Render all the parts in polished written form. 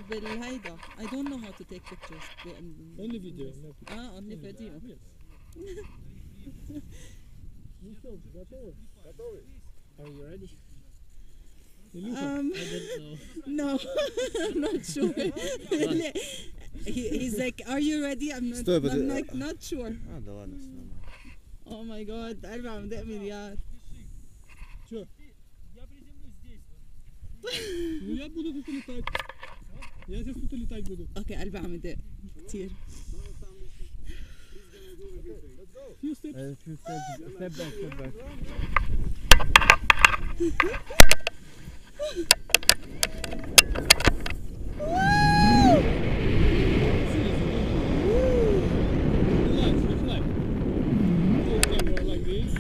بالهيدا. I don't know how to take pictures. Only video, no picture. Only video. Yes. Ну что, готовы? Готовы? Are you ready? Илюха, Um, I don't know. No, I'm not sure. He's like, are you ready? Стой, I'm подожди. like, not sure. Да ладно, все нормально. Oh my god, 400 مليار. Чё? Я приземлюсь здесь. Ну я буду тут летать. Я сейчас тут летать буду. اوكي 400 كثير. Few steps. Step back, step back. Relax, relax. Hold camera like this.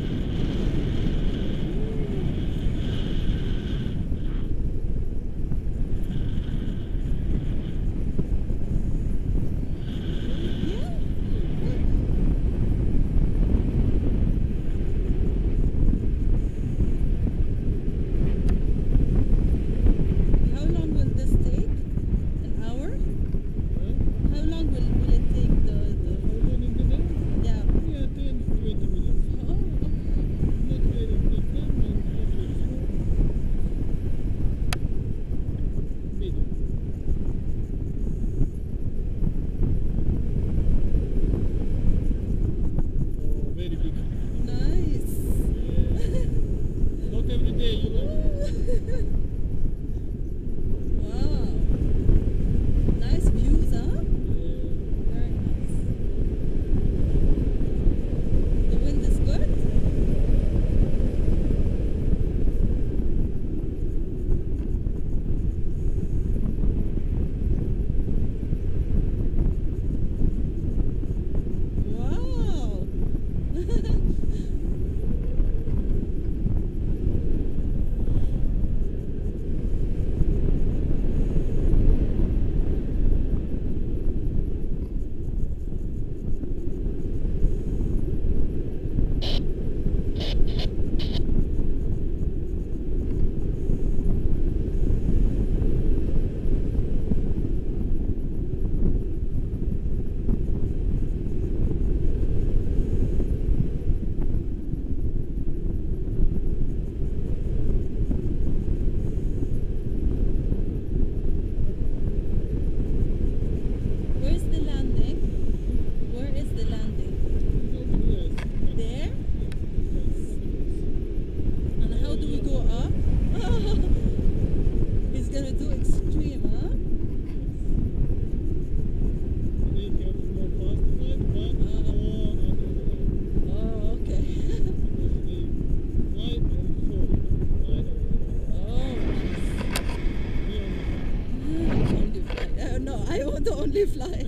How long will this take? An hour? How long will it take How long in the day? yeah. Yeah, 10 to 20 minutes. Oh, okay. Not very big time and not very slow. Medium. Oh, very big. Nice. Not every day, you know. Wow. Nice views, huh? Very nice. The wind is good? Wow. Where's the landing? Where is the landing? There? And how do we go up? He's gonna do extreme, huh? Oh, okay. Oh, only fly. No, I want to only fly.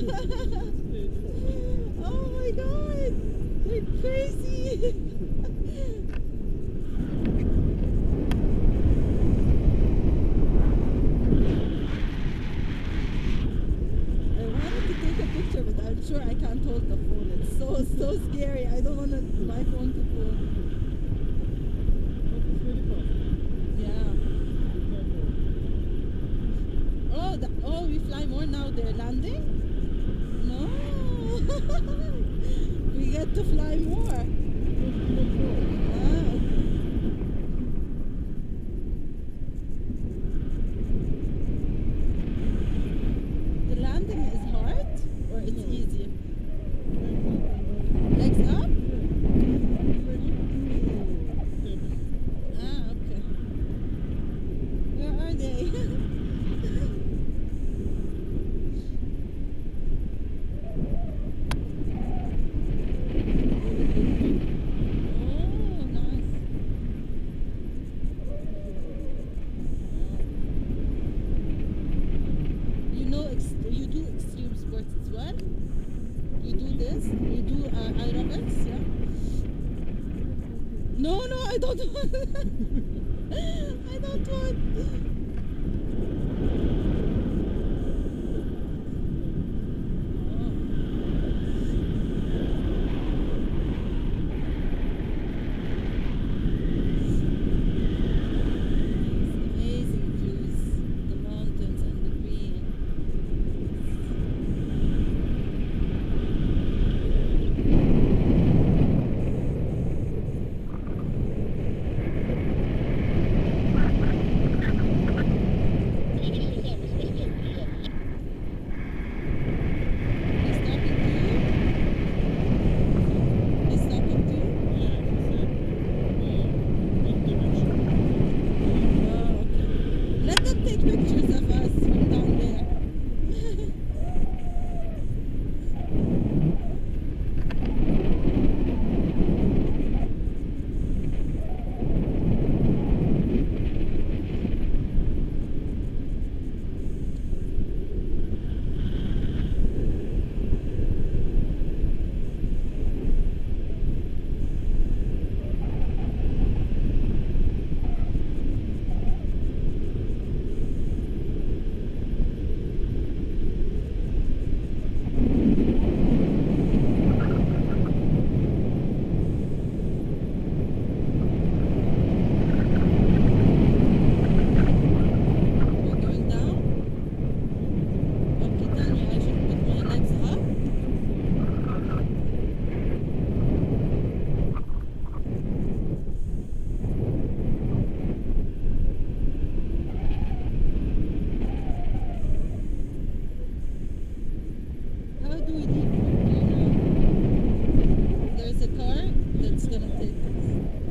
Oh my god! They're crazy! I wanted to take a picture, but I'm sure I can't hold the phone. It's so scary. I don't want my phone to fall. It's very fast. Yeah. It's not more. Oh, we fly more now. They're landing? No. We get to fly more. Ah, okay. The landing is hard or it's easy? Legs up? Ah, okay. Where are they? Oh, nice. You do extreme sports as well? You do this? You do aerobics? Yeah? No, I don't want. I don't want. Amazing views, the mountains and the green. He's talking to you? Oh, okay. Let them take pictures of us from down there. We're going down? Okay, Tanya, I should put my legs up. How do we leave? Do you know? There's a car that's gonna take us.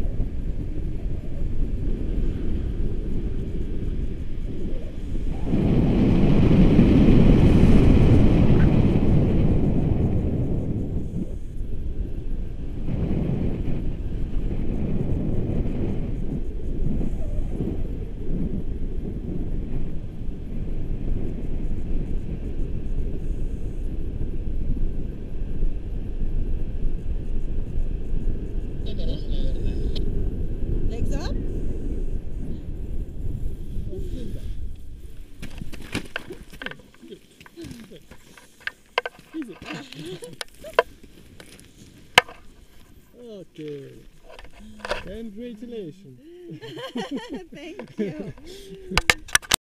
Legs up? Easy. Okay. Congratulations. Thank you.